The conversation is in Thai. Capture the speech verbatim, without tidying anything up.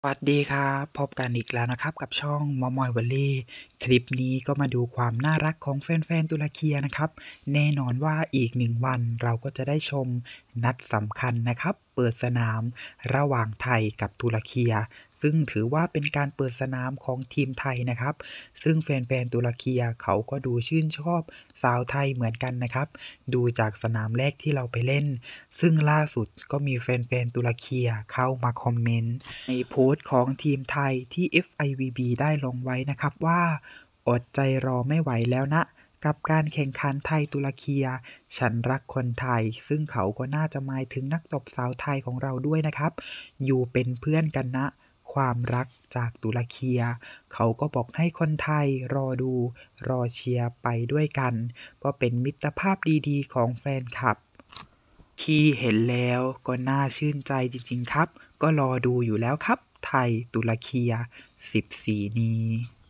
สวัสดีครับพบกันอีกแล้วนะครับกับช่องมอมอยวอลเล่คลิปนี้ก็มาดูความน่ารักของแฟนๆตุรเกียนะครับแน่นอนว่าอีกหนึ่งวันเราก็จะได้ชมนัดสำคัญนะครับเปิดสนามระหว่างไทยกับตุรเกียซึ่งถือว่าเป็นการเปิดสนามของทีมไทยนะครับซึ่งแฟนๆตุรเกียเขาก็ดูชื่นชอบสาวไทยเหมือนกันนะครับดูจากสนามแรกที่เราไปเล่นซึ่งล่าสุดก็มีแฟนๆตุรเกียเข้ามาคอมเมนต์ในโพสต์ของทีมไทยที่ เอฟ ไอ วี บี ได้ลงไว้นะครับว่าอดใจรอไม่ไหวแล้วนะกับการแข่งขันไทยตุรเกียฉันรักคนไทยซึ่งเขาก็น่าจะหมายถึงนักตบสาวไทยของเราด้วยนะครับอยู่เป็นเพื่อนกันนะความรักจากตุรเกียเขาก็บอกให้คนไทยรอดูรอเชียร์ไปด้วยกันก็เป็นมิตรภาพดีๆของแฟนคลับที่เห็นแล้วก็น่าชื่นใจจริงๆครับก็รอดูอยู่แล้วครับไทยตุรเกียสิบสี่นี้